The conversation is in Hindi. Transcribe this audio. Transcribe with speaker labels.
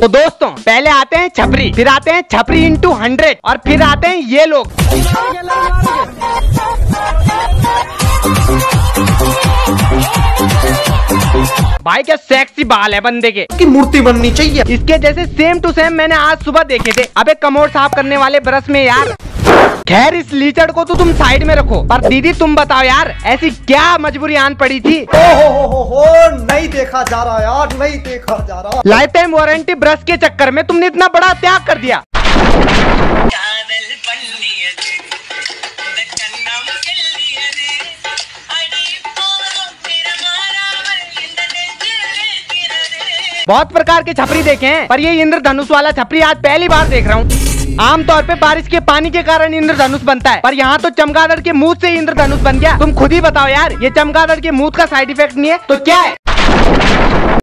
Speaker 1: तो दोस्तों पहले आते हैं छपरी, फिर आते हैं छपरी इंटू 100 और फिर आते हैं ये लोग। भाई क्या सेक्सी बाल है बंदे के,
Speaker 2: की मूर्ति बननी चाहिए।
Speaker 1: इसके जैसे सेम टू सेम मैंने आज सुबह देखे थे। अबे कमोड साफ करने वाले ब्रश में यार। खैर इस लीचड़ को तो तुम साइड में रखो, पर दीदी तुम बताओ यार ऐसी क्या मजबूरी आन पड़ी थी?
Speaker 2: हो नहीं देखा जा रहा यार, नहीं देखा जा रहा।
Speaker 1: लाइफ टाइम वारंटी ब्रश के चक्कर में तुमने इतना बड़ा त्याग कर दिया। बहुत प्रकार के छपरी देखे हैं, पर ये इंद्रधनुष वाला छपरी आज पहली बार देख रहा हूँ। आमतौर पे बारिश के पानी के कारण इंद्रधनुष बनता है, पर यहाँ तो चमगादड़ के मुंह से इंद्रधनुष बन गया। तुम खुद ही बताओ यार, ये चमगादड़ के मुंह का साइड इफेक्ट नहीं है तो क्या है?